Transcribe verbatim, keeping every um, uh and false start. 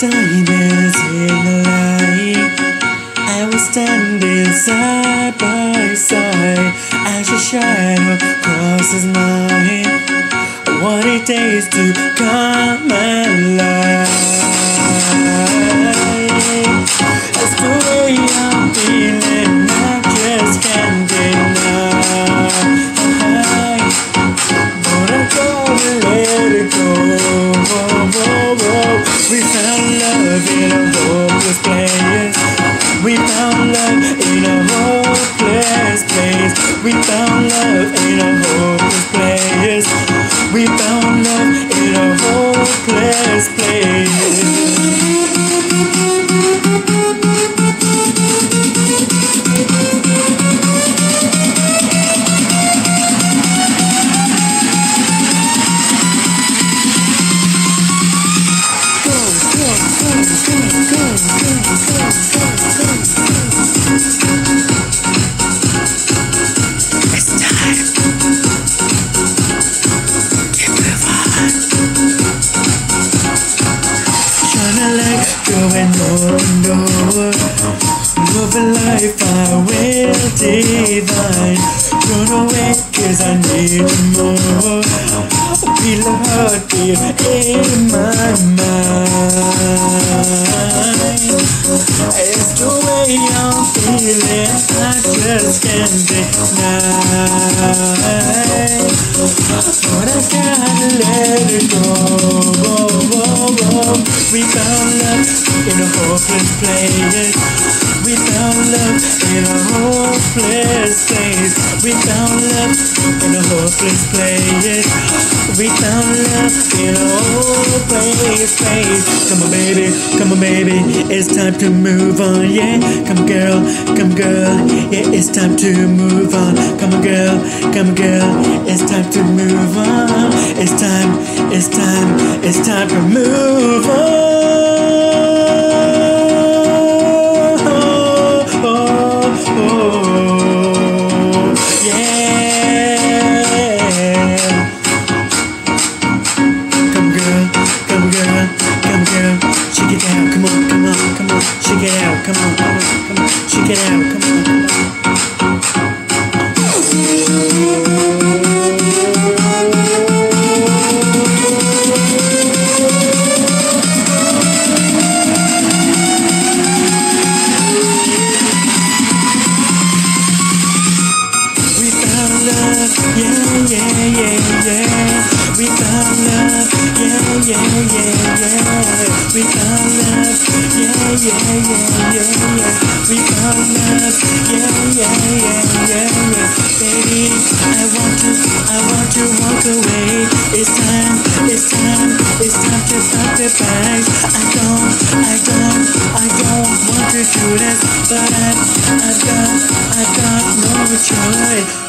diamonds in the light. I was standing side by side as your shadow crosses mine. What it takes to come alive. That's the way I'm feeling, I just can't deny. But I gotta let it go. We found love in a hopeless place. We found love in a hopeless place. We found love in a hopeless place. We found love in a hopeless place. Going more and more, moving life I will divine. Run away cause I need more. Feel a heartbeat in my mind. It's the way I'm feeling, I just can't deny. But I gotta let it go. We found love in a hopeless place. We found love in a hopeless place. We found love in a hopeless place. We found love in a hopeless place. Come on baby, come on baby, it's time to move on, yeah. Come on girl, come on girl, yeah, it's time to move on. Come on girl, come on girl, it's time to move on. It's time, it's time, it's time to move on. Shake it out, come on, come on, come on. Shake it out, come on, come on, come on. Shake it out, come on, come on. We found love, yeah, yeah, yeah, yeah. We found love, yeah, yeah, yeah, yeah. We found love, yeah, yeah, yeah, yeah, yeah. We found love, yeah, yeah, yeah, yeah, yeah. Baby, I want to, I want to walk away. It's time, it's time, it's time to pack the bags. I don't, I don't, I don't want to do this, but I, I've got, I've got no choice.